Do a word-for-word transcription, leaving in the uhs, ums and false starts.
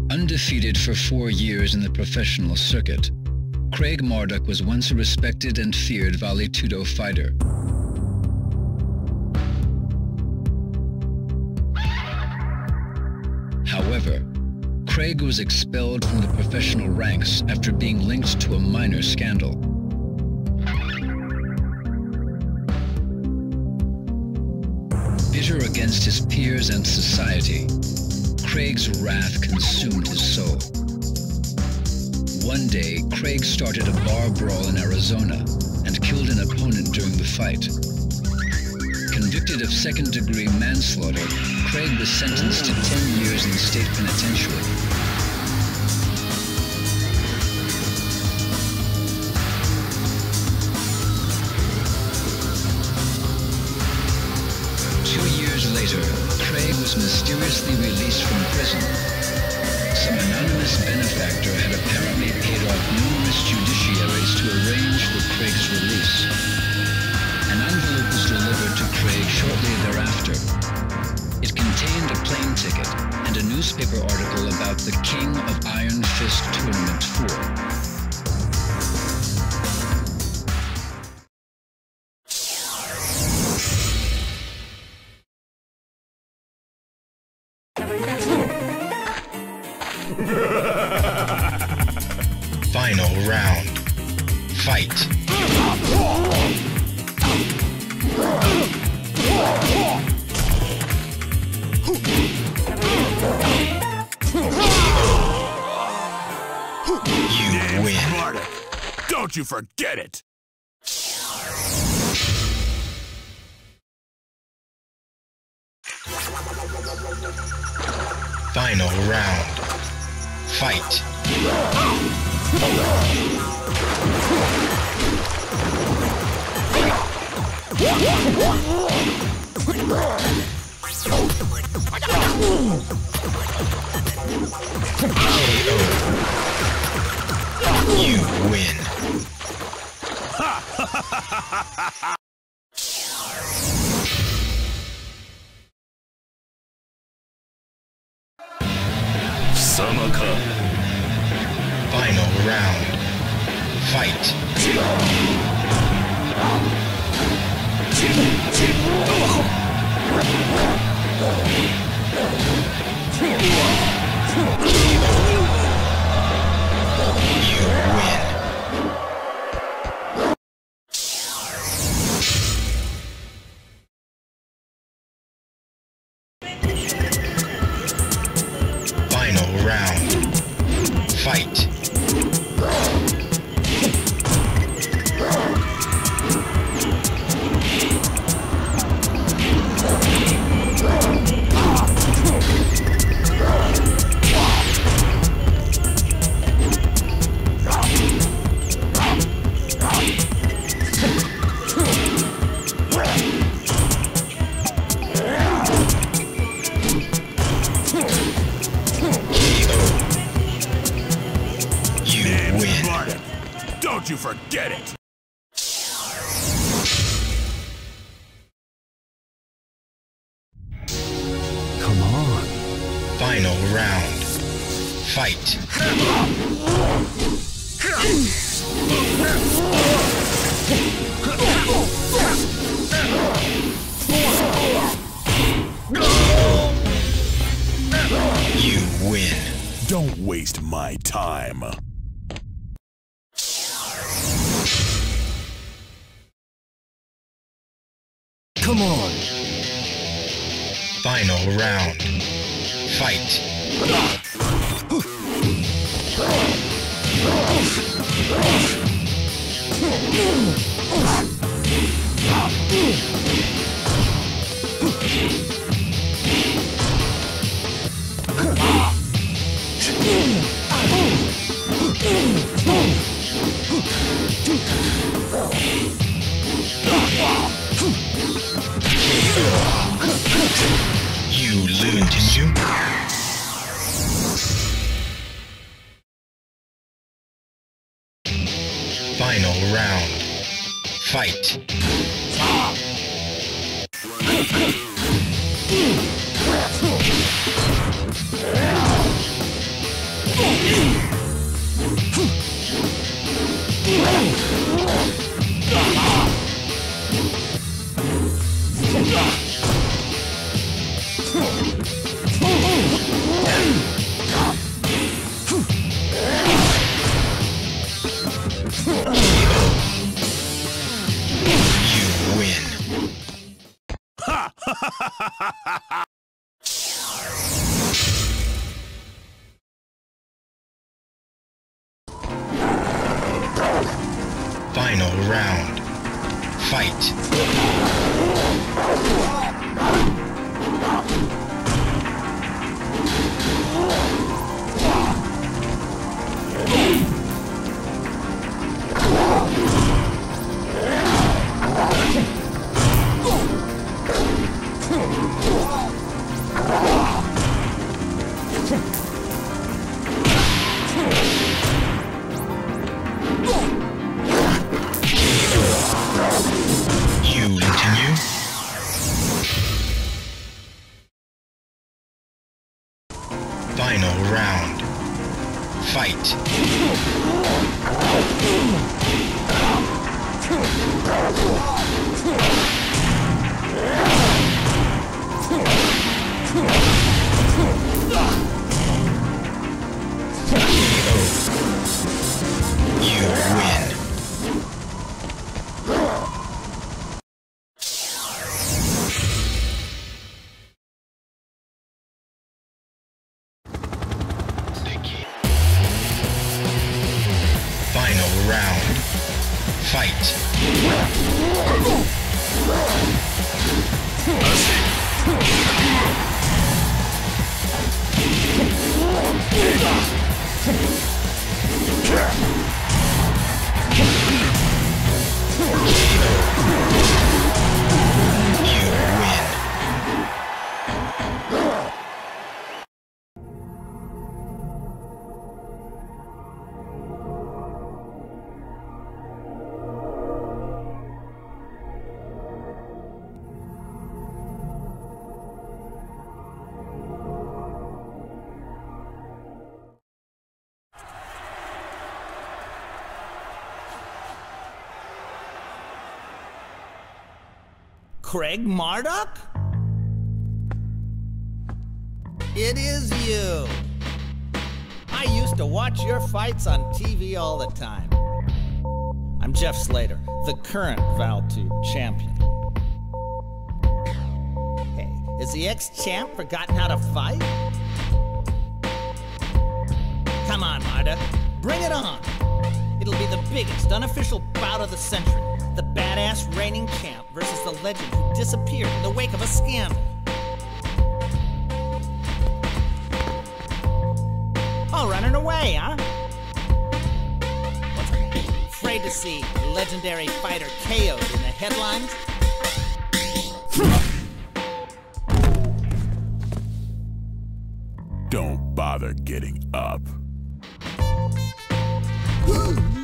Undefeated for four years in the professional circuit, Craig Marduk was once a respected and feared Vale Tudo fighter. However, Craig was expelled from the professional ranks after being linked to a minor scandal. Bitter against his peers and society, Craig's wrath consumed his soul. One day, Craig started a bar brawl in Arizona and killed an opponent during the fight. Convicted of second-degree manslaughter, Craig was sentenced to ten years in the state penitentiary. Two years later, Craig was mysteriously released from prison. Some anonymous benefactor had apparently paid off numerous judiciaries to arrange for Craig's release. An envelope was delivered to Craig shortly thereafter. It contained a plane ticket and a newspaper article about the King of Iron Fist Tournament four. Final round. Fight. You win. Sparta. Don't you forget it! Final round. Fight. You win. Samaka. Final round. Fight. You win. Final round. Fight. Don't you forget it! Come on. Final round. Fight. You win. Don't waste my time. Come on. Final round. Fight. You learned, didn't you? Final round. Fight. You continue? Final round. Fight. You win. Final round. Fight. You win. Craig Marduk? It is you. I used to watch your fights on T V all the time. I'm Jeff Slater, the current Val two champion. Hey, has the ex-champ forgotten how to fight? Come on, Marduk, bring it on. It'll be the biggest unofficial bout of the century. The badass reigning champ versus the legend who disappeared in the wake of a scandal. All running away, huh? What's that? Afraid to see legendary fighter K O'd in the headlines? Don't bother getting up.